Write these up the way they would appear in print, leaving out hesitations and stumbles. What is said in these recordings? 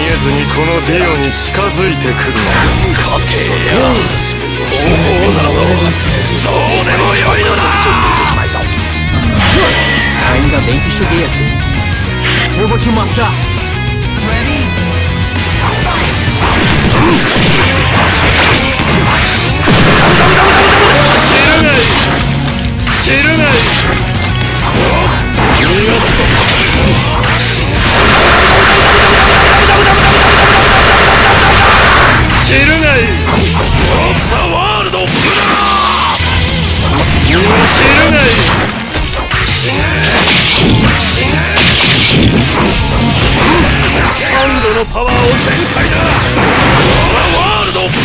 げずにこのディオに近づいてくるのか。家庭や方法などそうでもよいのだ。 Ainda bem que cheguei aqui. Eu vou te matar. のパワーを全開だ。ザ・ワールドザ・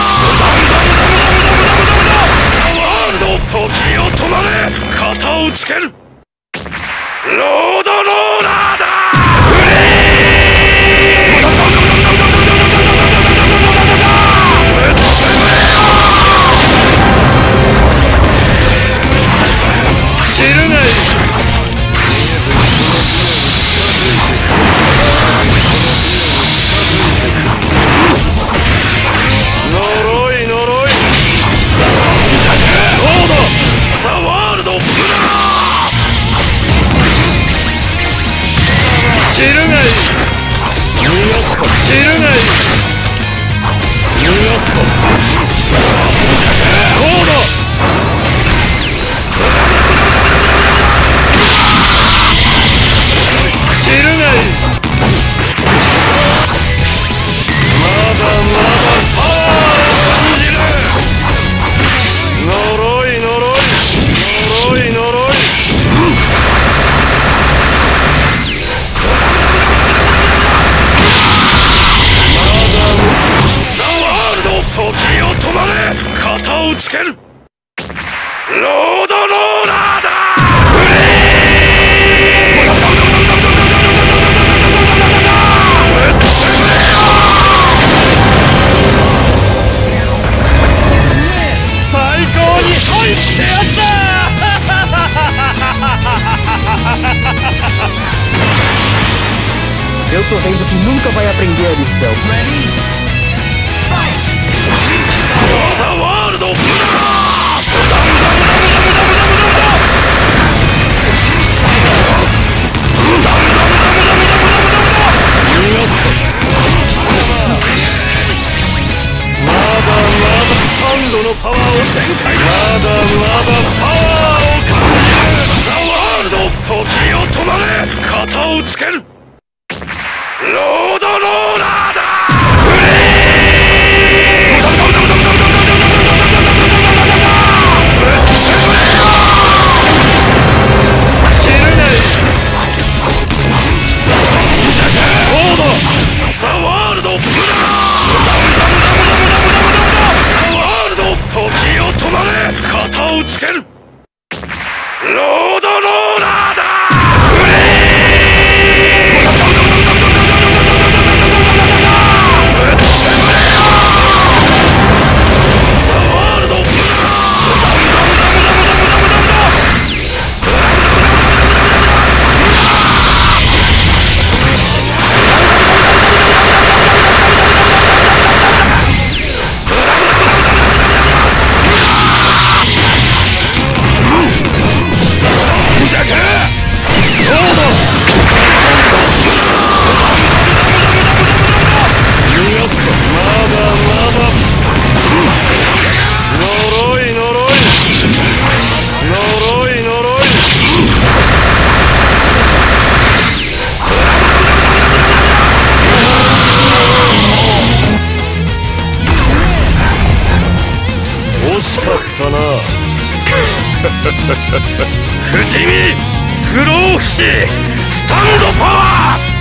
ワールド時を止まれ。型をつける。ロードローラーだ。フリーぶっつぶれよ。知るがいい。知るがいい。逃がすか。知るがいい。逃がすか。どうだ。知るがいい。まだまだパワーを感じる。呪い呪い呪い呪い。時を止まれ。型をつける。ロードローラーだ。フリーぶっつぶれよ。最高に入ってやつだ。 Eu tô vendo que nunca vai aprender a lição. ザ・ワールドスタンドのパワーを全開。まだまだパワーを感じる。ザ・ワールド時を止まれ。型をつける。ロードローラーだ。フリーぶっつぶれよ。知るがいい。どうだ。ザ・ワールドザ・ワールド時を止まれ。型をつける。ロードローラーだ。フリーぶっつぶれよ。ザ・ワールド惜しかったな。不死身不老不死スタンドパワー。